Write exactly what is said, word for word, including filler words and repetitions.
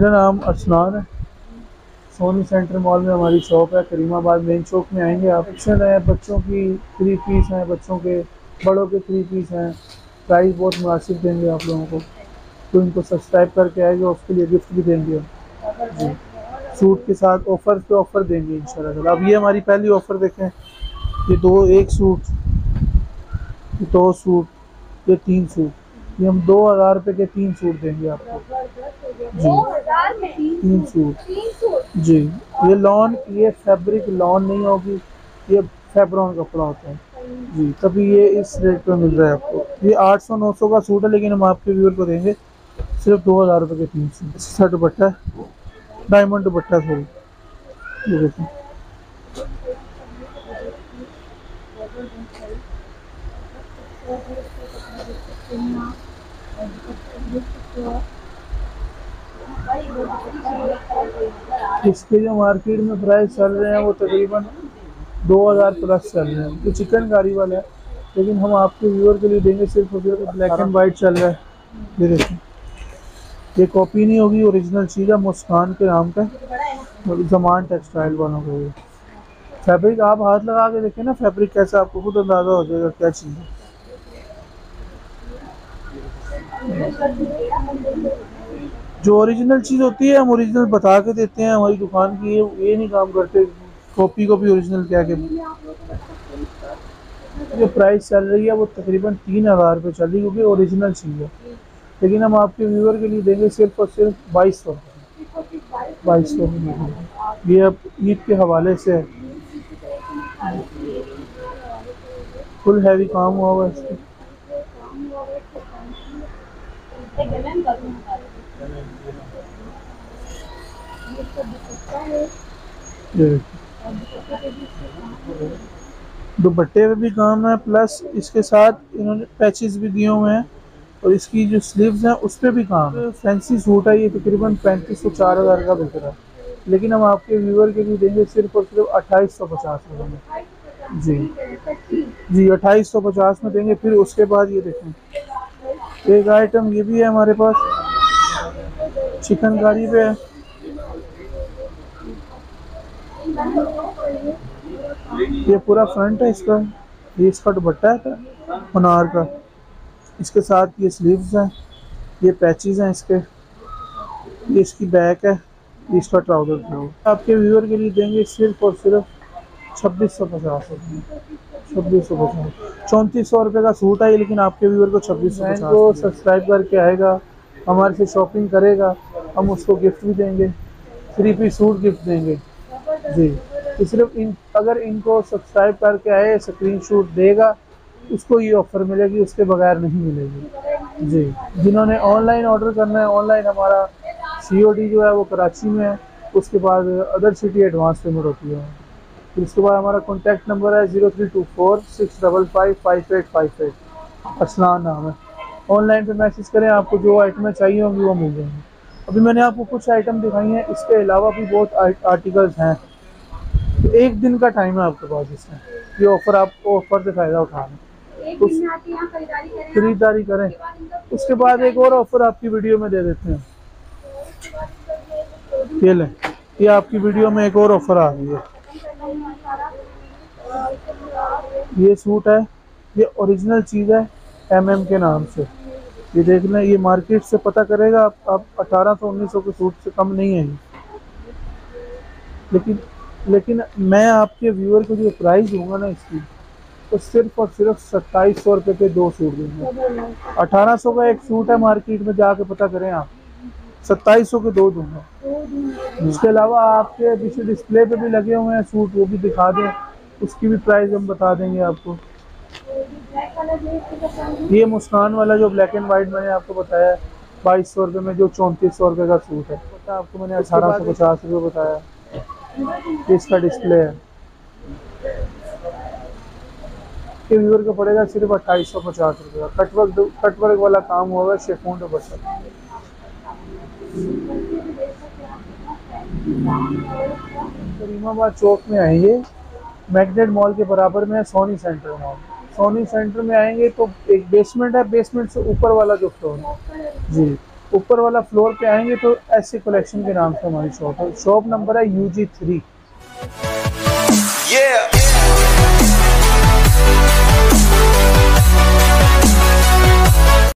मेरा नाम अरसलान है। सोनी सेंटर मॉल में हमारी शॉप है, करीमाबाद मेन चौक में आएंगे आप। सेक्शन है बच्चों की, थ्री पीस हैं बच्चों के, बड़ों के थ्री पीस हैं। प्राइस बहुत मुनासिब देंगे आप लोगों को। तो इनको सब्सक्राइब करके आएगा उसके लिए गिफ्ट भी देंगे हम जी। सूट के साथ ऑफर पे ऑफर देंगे इंशाल्लाह। अब ये हमारी पहली ऑफर देखें, ये दो एक सूट, ये दो सूट, ये तीन सूट, ये हम दो हज़ार रुपये के तीन सूट देंगे आपको जी। तीन सूट जी। ये लॉन, ये फैब्रिक लॉन नहीं होगी, ये फैब्रॉन कपड़ा होता है जी। तभी ये इस रेट पे मिल रहा है आपको। ये आठ सौ नौ सौ का सूट है, लेकिन हम आपके व्यूअर को देंगे सिर्फ दो हज़ार रुपये के तीन सूट। इसका दुपट्टा है, डायमंड दुपट्टा सॉरी, ये देखिए। इसके जो मार्केट में प्राइस चल रहे हैं वो तकरीबन दो हज़ार प्लस चल रहे हैं। तो चिकनकारी वाला है, लेकिन हम आपके व्यूअर के लिए देंगे सिर्फ और सिर्फ। ब्लैक एंड वाइट चल रहा है, ये देखिए। ये कॉपी नहीं होगी, ओरिजिनल चीज़ है, मुस्कान के नाम का, जमान टेक्सटाइल वालों को। ये फैब्रिक आप हाथ लगा के देखें ना, फैब्रिक कैसा, आपको खुद अंदाज़ा हो जाएगा क्या चीज़ है। जो ओरिजिनल चीज़ होती है हम ओरिजिनल बता के देते हैं। हमारी दुकान की ये ये नहीं काम करते कॉपी को भी ओरिजिनल कह के। जो प्राइस चल रही है वो तकरीबन तीन हज़ार रुपये चल रही है, क्योंकि ओरिजिनल चीज़ है। लेकिन हम आपके व्यूअर के लिए देंगे सिर्फ और सिर्फ बाईस सौ बाईस सौ ये अब ईद के हवाले से है। फुल हैवी काम हुआ हुआ इसमें। दुपट्टे पे भी काम है, प्लस इसके साथ इन्होंने पैचेस भी दिए हुए हैं, और इसकी जो स्लीव्स हैं उस पर भी काम है। फैंसी सूट है, ये तकरीबन पैंतीस सौ चार हज़ार का बिक रहा है, लेकिन हम आपके व्यूअर के लिए देंगे सिर्फ और सिर्फ अट्ठाईस सौ पचास रुपये में जी जी। अट्ठाईस सौ पचास में देंगे। फिर उसके बाद ये देखें, एक आइटम ये भी है हमारे पास, चिकनकारी पे है। ये पूरा फ्रंट है इसका, ये इसका दुपट्टा है अनार का, इसके साथ ये स्लीव्स हैं, ये पैचेस हैं इसके, ये इसकी बैक है, ये इसका ट्राउजर है। आपके व्यूअर के लिए देंगे सिर्फ और सिर्फ छब्बीस सौ पचास रुपये छब्बीस सौ पचास चौंतीस सौ रुपये का सूट है ये, लेकिन आपके व्यूअर को छब्बीस सौ पचास को सब्सक्राइब करके आएगा, हमारे से शॉपिंग करेगा, हम उसको गिफ्ट भी देंगे, थ्री पीस सूट गिफ्ट देंगे जी। तो सिर्फ इन अगर इनको सब्सक्राइब करके आए, स्क्रीनशॉट देगा, उसको ये ऑफ़र मिलेगी, उसके बगैर नहीं मिलेगी जी। जिन्होंने ऑनलाइन ऑर्डर करना है, ऑनलाइन हमारा सीओडी जो है वो कराची में है, उसके बाद अदर सिटी एडवांस पेमेंट होती है। फिर उसके बाद हमारा कॉन्टैक्ट नंबर है zero three two four six double five five eight five eight Arsalan नाम है। ऑनलाइन पे मैसेज करें, आपको जो आइटमें चाहिए होंगी वो मिल जाएंगी। अभी मैंने आपको कुछ आइटम दिखाई हैं, इसके अलावा भी बहुत आर्टिकल्स हैं। तो एक दिन का टाइम है आपके पास इसमें, ये ऑफ़र, आपको ऑफ़र से फ़ायदा उठाना, उस खरीदारी करें। उसके बाद एक और ऑफ़र आपकी वीडियो में दे देते हैं, ये लें, ये आपकी वीडियो में एक और ऑफ़र आ रही है। ये सूट है, ये ओरिजिनल चीज़ है, एम एम के नाम से, ये देख लें। ये मार्केट से पता करेगा आप, आप अठारह सौ उन्नीस सौ के सूट से कम नहीं है ये। लेकिन लेकिन मैं आपके व्यूअर को जो प्राइस दूंगा ना इसकी, तो सिर्फ और सिर्फ सत्ताईस सौ रुपये के दो सूट दूंगा। अठारह सौ का एक सूट है, मार्केट में जाके पता करें आप, सत्ताईस सौ के दो दूंगा। इसके अलावा आपके पीछे डिस्प्ले पे भी लगे हुए हैं सूट, वो भी दिखा दें, उसकी भी प्राइस हम बता देंगे आपको। ये मुस्कान वाला जो ब्लैक एंड वाइट मैंने आपको बताया बाईस सौ रुपये में, जो चौंतीस सौ रुपये का सूट है, पता आपको मैंने अठारह सौ पचास रुपये बताया। इसका डिस्प्ले है, के व्यूअर को पड़ेगा सिर्फ अट्ठाईस सौ पचास रुपये का। कटवर्क कटवर्क वाला काम हुआ है, शेफोन दुपट्टा। करीमाबाद चौक में आएंगे, मैग्नेट मॉल के बराबर में है Sony Centre mall. Sony Centre में आएंगे तो एक बेसमेंट है, बेसमेंट से ऊपर वाला जो फ्लोर है जी, ऊपर वाला फ्लोर पे आएंगे तो ऐसे कलेक्शन के नाम से हमारी शॉप है। शॉप नंबर है यू जी थ्री। Yeah.